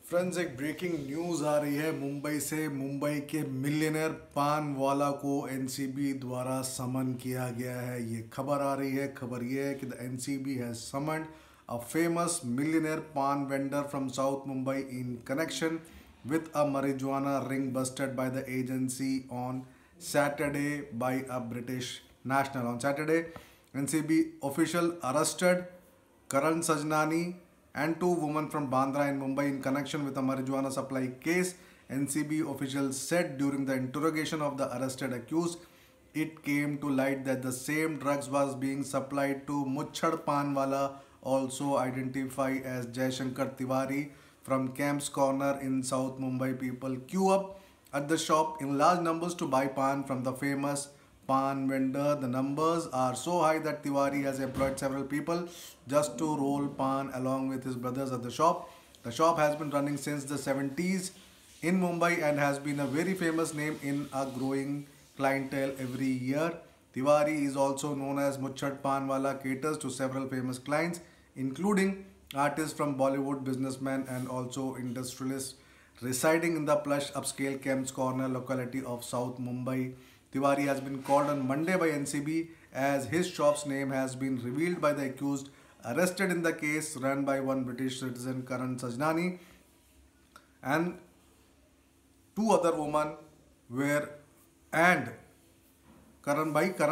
Friends, एक breaking news आ रही है मुंबई से। मुंबई के मिलियनेयर पान वाला को एनसीबी द्वारा समन किया गया है। ये खबर आ रही है। खबर ये है कि the NCB has summoned a famous millionaire pan vendor from South Mumbai in connection with a marijuana ring busted by the agency on Saturday by a British national. On Saturday, NCB official arrested Karan Sajnani and two women from Bandra in Mumbai in connection with a marijuana supply case. NCB officials said during the interrogation of the arrested accused, it came to light that the same drugs was being supplied to Muchhad Panwala, also identified as Jaishankar Tiwari from Camps Corner in South Mumbai. People queue up at the shop in large numbers to buy pan from the famous pan vendor. The numbers are so high that Tiwari has employed several people just to roll pan along with his brothers at the shop. The shop has been running since the 70s in Mumbai and has been a very famous name in a growing clientele every year. Tiwari is also known as Muchhad Panwala, caters to several famous clients including artists from Bollywood, businessmen and also industrialists residing in the plush upscale Camps Corner locality of South Mumbai. Tiwari has been called on Monday by NCB as his shop's name has been revealed by the accused arrested in the case run by one British citizen, Karan Sajnani, and two other women were and Karan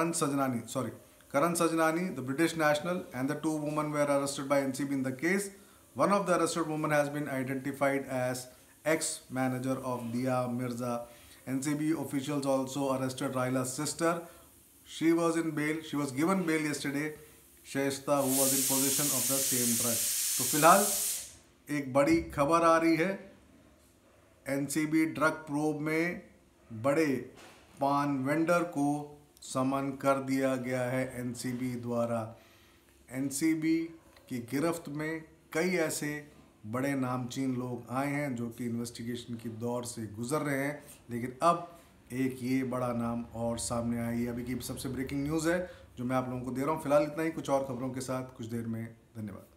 Sajnani, the British national, and the two women were arrested by NCB in the case. One of the arrested women has been identified as ex-manager of Dia Mirza. NCB officials also arrested Raila's sister. She was in bail. She was given bail yesterday. Shaista, who was in possession of the same drug. तो फिलहाल एक बड़ी खबर आ रही है। NCB drug probe में बड़े पान वेंडर को समन कर दिया गया है एनसीबी द्वारा। एनसीबी की गिरफ्त में कई ऐसे बड़े नामचीन लोग आए हैं जो कि इन्वेस्टिगेशन की दौर से गुजर रहे हैं, लेकिन अब एक ये बड़ा नाम और सामने आई है। अभी की सबसे ब्रेकिंग न्यूज़ है जो मैं आप लोगों को दे रहा हूँ। फिलहाल इतना ही, कुछ और खबरों के साथ कुछ देर में। धन्यवाद।